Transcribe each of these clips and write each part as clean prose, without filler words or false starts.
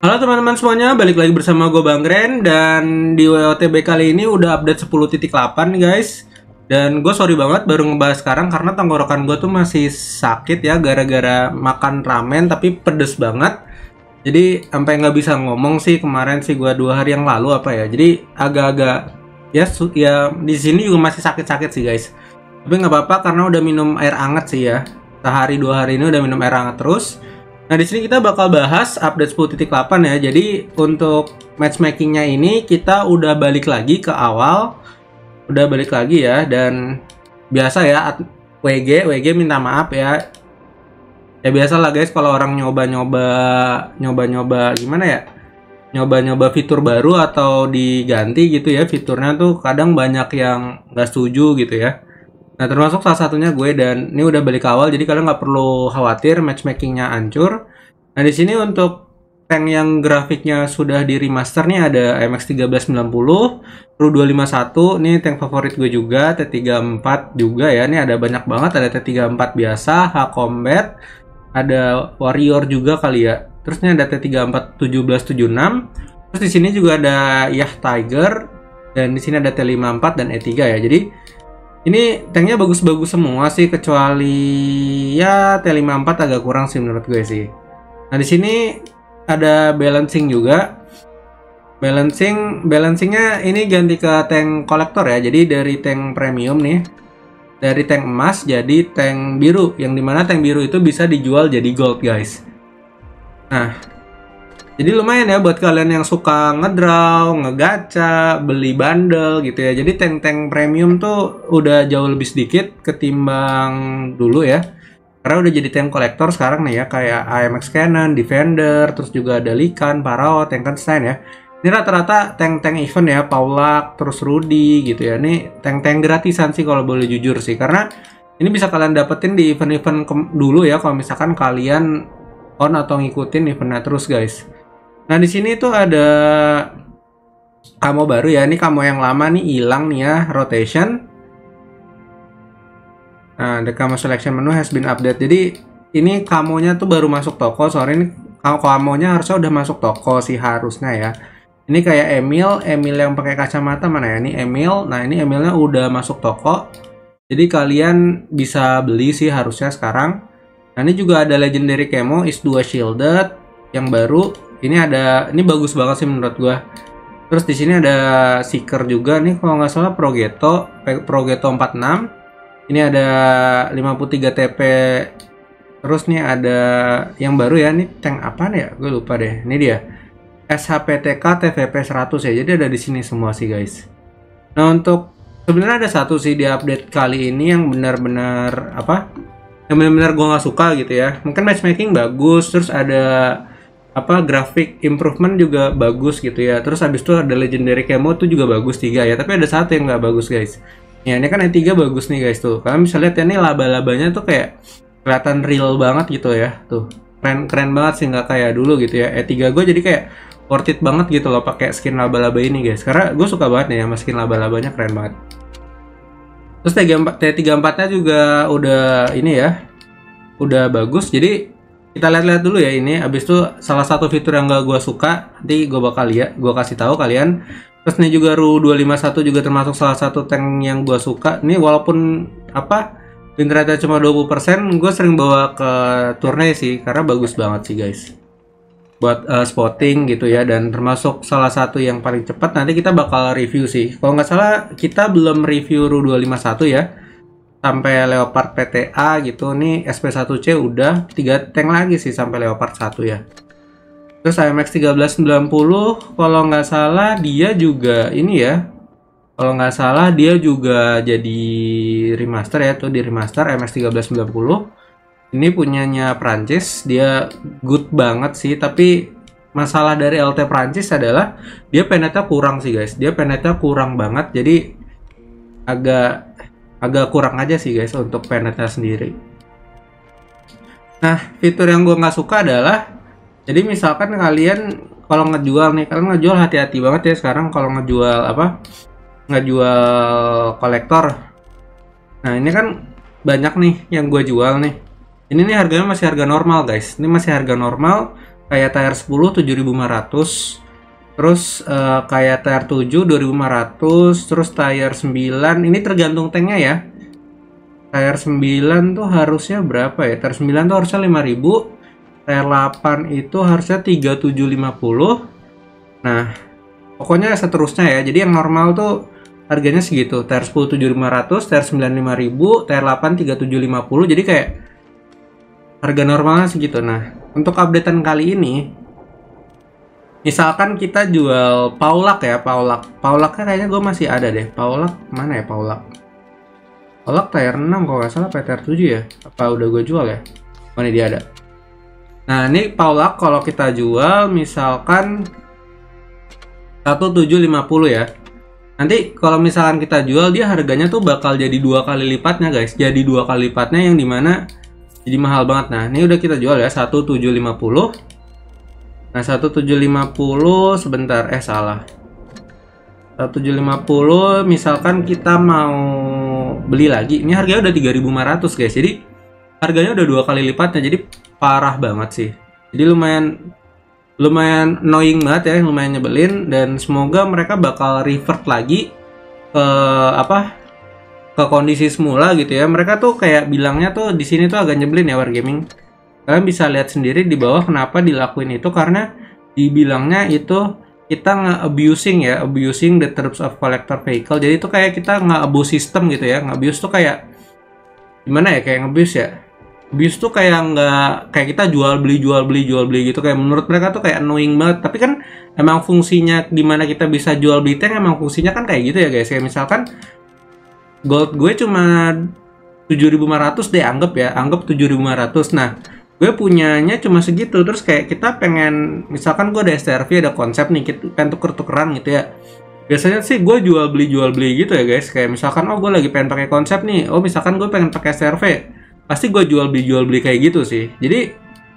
Halo teman-teman semuanya, balik lagi bersama gue Bang Ren. Dan di WOTB kali ini udah update 10.8 guys. Dan gue sorry banget baru ngebahas sekarang karena tenggorokan gue tuh masih sakit ya, gara-gara makan ramen tapi pedes banget. Jadi sampai nggak bisa ngomong sih kemarin sih, gue 2 hari yang lalu apa ya. Jadi agak-agak ya di sini juga masih sakit-sakit sih guys. Tapi nggak apa-apa karena udah minum air hangat sih ya. Sehari 2 hari ini udah minum air hangat terus. Nah, di sini kita bakal bahas update 10.8 ya. Jadi untuk matchmakingnya ini kita udah balik lagi ke awal. Udah balik lagi ya, dan biasa ya WG minta maaf ya. Ya biasa lah guys, kalau orang nyoba-nyoba gimana ya? Nyoba-nyoba fitur baru atau diganti gitu ya fiturnya tuh kadang banyak yang nggak setuju gitu ya. Nah, termasuk salah satunya gue, dan ini udah balik awal jadi kalian nggak perlu khawatir matchmakingnya hancur. Nah, di sini untuk tank yang grafiknya sudah di remaster nih ada MX 1390, Ru 251, ini tank favorit gue juga, T34 juga ya. Ini ada banyak banget, ada T34 biasa, H-Combat, ada Warrior juga kali ya. Terus ini ada T34 1776. Terus di sini juga ada Yah Tiger, dan di sini ada T54 dan E3 ya. Jadi ini tanknya bagus-bagus semua sih, kecuali ya T54 agak kurang sih menurut gue sih. Nah, di sini ada balancing juga. Balancingnya ini ganti ke tank kolektor ya. Jadi dari tank premium nih, dari tank emas jadi tank biru, yang dimana tank biru itu bisa dijual jadi gold guys. Nah, jadi lumayan ya buat kalian yang suka ngedraw, ngegacha, beli bundle gitu ya. Jadi tank-tank premium tuh udah jauh lebih sedikit ketimbang dulu ya. Karena udah jadi tank kolektor sekarang nih ya, kayak AMX Cannon, Defender, terus juga ada Lycan, Parao, Tankenstein ya. Ini rata-rata tank-tank event ya, Paulak, terus Rudy gitu ya. Ini tank-tank gratisan sih kalau boleh jujur sih. Karena ini bisa kalian dapetin di event-event dulu ya, kalau misalkan kalian on atau ngikutin eventnya terus guys. Nah, di sini tuh ada camo baru ya. Ini camo yang lama nih hilang nih ya, rotation. Nah, the camo selection menu has been update. Jadi ini camonya tuh baru masuk toko. Sorry, ini camonya harusnya udah masuk toko sih harusnya ya. Ini kayak Emil yang pakai kacamata mana ya? Ini Emil. Nah, ini Emilnya udah masuk toko. Jadi kalian bisa beli sih harusnya sekarang. Nah, ini juga ada legendary camo is 2 shielded yang baru. Ini bagus banget sih menurut gua. Terus di sini ada seeker juga nih kalau nggak salah Progetto 46. Ini ada 53 TP. Terus nih ada yang baru ya, nih tank apa nih ya? Gue lupa deh. Ini dia. SHPTK TVP 100 ya. Jadi ada di sini semua sih guys. Nah, untuk sebenarnya ada satu sih di update kali ini yang benar-benar yang benar-benar gue nggak suka gitu ya. Mungkin matchmaking bagus, terus ada grafik improvement juga bagus gitu ya. Terus habis itu ada legendary camo tuh juga bagus 3 ya. Tapi ada satu yang nggak bagus guys. Ya, ini kan E3 bagus nih guys tuh. Kalian bisa lihat ya, ini laba-labanya tuh kayak kelihatan real banget gitu ya. Tuh, keren banget sih, nggak kayak dulu gitu ya. E3 gue jadi kayak worth it banget gitu loh pakai skin laba-laba ini guys. Karena gue suka banget nih ya, skin laba-labanya keren banget. Terus T34-nya juga udah ini ya. Udah bagus. Jadi kita lihat-lihat dulu ya ini. Abis itu salah satu fitur yang gak gue suka, nanti gue kasih tahu kalian. Terus ini juga Ru 251 juga termasuk salah satu tank yang gue suka. Ini walaupun win rate cuma 20%, gue sering bawa ke turnamen sih karena bagus banget sih guys. Buat spotting gitu ya, dan termasuk salah satu yang paling cepat. Nanti kita bakal review sih. Kalau nggak salah kita belum review Ru 251 ya. Sampai Leopard PTA gitu. Nih SP1C udah 3 tank lagi sih sampai Leopard 1 ya. Terus AMX 1390 kalau nggak salah dia juga ini ya. Kalau nggak salah dia juga jadi remaster ya, tuh di remaster MX 1390. Ini punyanya Prancis, dia good banget sih, tapi masalah dari LT Prancis adalah dia penetnya kurang sih guys. Dia penetnya kurang banget, jadi agak kurang aja sih guys untuk penetnya sendiri. Nah, fitur yang gue nggak suka adalah, jadi misalkan kalian kalau ngejual nih, kalian ngejual hati-hati banget ya sekarang kalau ngejual ngejual kolektor. Nah, ini kan banyak nih yang gue jual nih. Ini nih harganya masih harga normal guys. Ini masih harga normal. Kayak tier 10 7.500. Terus kayak tier 7 2.500. Terus tier 9 ini tergantung tanknya ya. Tier 9 tuh harusnya berapa ya? Tier 9 tuh harusnya 5.000. Tier 8 itu harusnya 3.750. Nah, pokoknya seterusnya ya. Jadi yang normal tuh harganya segitu. Tier 10 7.500, tier 9 5.000, tier 8 3.750. Jadi kayak harga normalnya segitu. Nah, untuk updatean kali ini, misalkan kita jual Paulak ya, Paulaknya kayaknya gue masih ada deh. Paulak mana ya Paulak? Paulak tier 6 kalau nggak salah, tier 7 ya? Apa udah gue jual ya? Oh, ini dia ada. Nah, ini Paulak kalau kita jual misalkan 1750 ya. Nanti kalau misalkan kita jual, dia harganya tuh bakal jadi 2 kali lipatnya guys. Jadi 2 kali lipatnya yang dimana jadi mahal banget. Nah, ini udah kita jual ya 1750. Nah, 1750 sebentar, salah. 1750 misalkan kita mau beli lagi. Ini harganya udah 3.500 guys. Jadi harganya udah 2 kali lipatnya. Jadi parah banget sih. Jadi lumayan annoying banget ya, lumayan nyebelin, dan semoga mereka bakal revert lagi ke ke kondisi semula gitu ya. Mereka tuh kayak bilangnya tuh di sini tuh agak nyebelin ya Wargaming. Kalian bisa lihat sendiri di bawah kenapa dilakuin itu, karena dibilangnya itu kita nge-abusing ya, abusing the terms of collector vehicle. Jadi itu kayak kita nge-abuse sistem gitu ya. Nge-abuse tuh kayak gimana ya, kayak nge-abuse ya. Abuse tuh kayak nggak kayak kita jual beli gitu, kayak menurut mereka tuh kayak annoying banget. Tapi kan emang fungsinya dimana kita bisa jual beli tank, emang fungsinya kan kayak gitu ya guys. Kayak misalkan gold gue cuma 7.500 deh, anggap 7.500. Nah, gue punyanya cuma segitu. Terus kayak kita pengen, misalkan gue ada STRV, ada konsep nih, kita pengen tuker-tukeran gitu ya. Biasanya sih gue jual beli gitu ya guys. Kayak misalkan gue lagi pengen pakai konsep nih. Misalkan gue pengen pakai STRV. Pasti gue jual beli kayak gitu sih. Jadi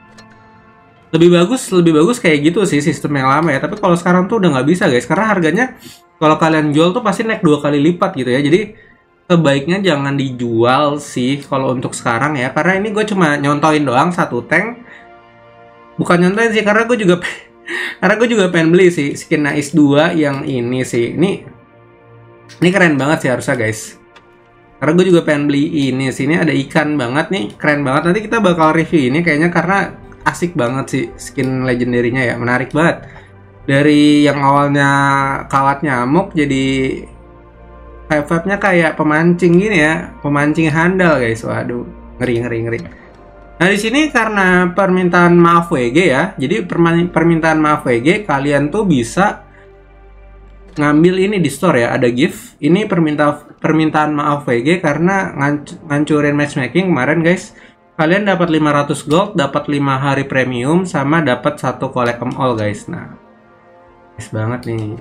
lebih bagus kayak gitu sih sistem yang lama ya. Tapi kalau sekarang tuh udah nggak bisa guys, karena harganya kalau kalian jual tuh pasti naik 2 kali lipat gitu ya. Jadi sebaiknya jangan dijual sih kalau untuk sekarang ya, karena ini gue cuma nyontoin doang satu tank. Bukan nyontoin sih, karena gue juga pengen beli sih skin Nais 2 yang ini sih. Ini keren banget sih harusnya guys. Karena gue juga pengen beli ini sih. Ini ada ikan banget nih, keren banget. Nanti kita bakal review ini kayaknya, karena asik banget sih skin legendary-nya ya, menarik banget. Dari yang awalnya kawat nyamuk jadi vibe-nya kayak pemancing gini ya, pemancing handal guys. Waduh, ngeri. Nah, di sini karena permintaan maaf WG ya. Jadi permintaan maaf WG, kalian tuh bisa ngambil ini di store ya, ada gift. Ini permintaan maaf WG karena ngancurin matchmaking kemarin guys. Kalian dapat 500 gold, dapat 5 hari premium, sama dapat 1 collect them all guys. Nah, nice banget nih.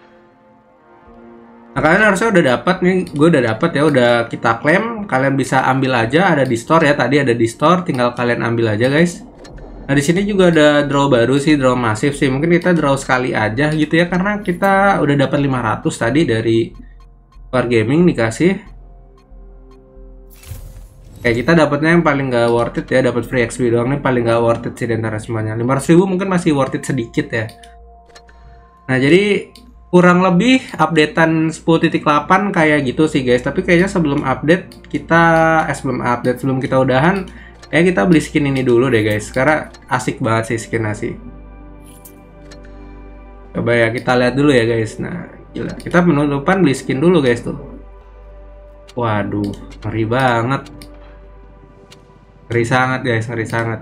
Nah, kalian harusnya udah dapat nih, gue udah dapat ya, udah kita klaim. Kalian bisa ambil aja, ada di store ya, tadi ada di store, tinggal kalian ambil aja guys. Nah, di sini juga ada draw baru sih, draw masif sih. Mungkin kita draw sekali aja gitu ya, karena kita udah dapat 500 tadi dari Wargaming dikasih. Kayak kita dapatnya yang paling gak worth it ya, dapat free XP doang nih, paling gak worth it sih di antara semuanya. 500.000 mungkin masih worth it sedikit ya. Nah, jadi kurang lebih updatean 10.8 kayak gitu sih guys. Tapi kayaknya sebelum kita udahan, kayak kita beli skin ini dulu deh guys, karena asik banget sih skin nasi. Coba ya kita lihat dulu ya guys. Nah, gila, kita penutupan beli skin dulu guys tuh. Waduh, ngeri banget. Ngeri sangat guys, ngeri sangat.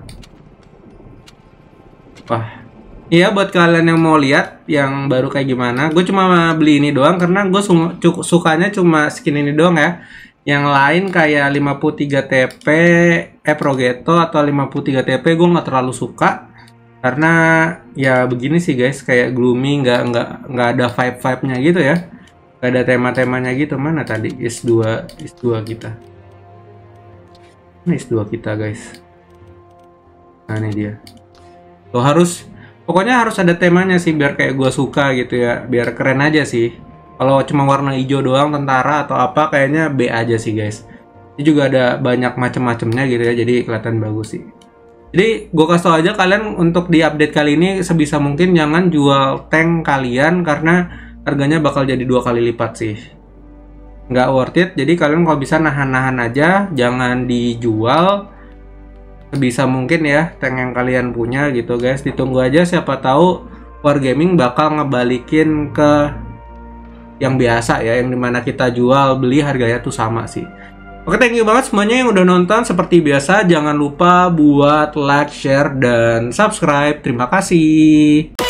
Wah, iya, buat kalian yang mau lihat yang baru kayak gimana, gue cuma beli ini doang karena gue sukanya cuma skin ini doang ya. Yang lain kayak 53 TP, Progetto atau 53 TP gue nggak terlalu suka, karena ya begini sih guys, kayak gloomy, nggak ada vibe-nya gitu ya, nggak ada tema-temanya gitu. Mana tadi is2 kita, ini is2 kita guys. Nah, ini dia tuh, pokoknya harus ada temanya sih biar kayak gue suka gitu ya, biar keren aja sih. Kalau cuma warna hijau doang tentara atau apa, kayaknya B aja sih guys. Ini juga ada banyak macam-macamnya gitu ya, jadi kelihatan bagus sih. Jadi gue kasih tau aja kalian untuk di update kali ini sebisa mungkin jangan jual tank kalian karena harganya bakal jadi 2 kali lipat sih. Nggak worth it, jadi kalian kalau bisa nahan-nahan aja, jangan dijual sebisa mungkin ya tank yang kalian punya gitu guys. Ditunggu aja, siapa tahu Wargaming bakal ngebalikin ke yang biasa ya, yang dimana kita jual beli harganya tuh sama sih. Oke, thank you banget semuanya yang udah nonton. Seperti biasa, jangan lupa buat like, share, dan subscribe. Terima kasih.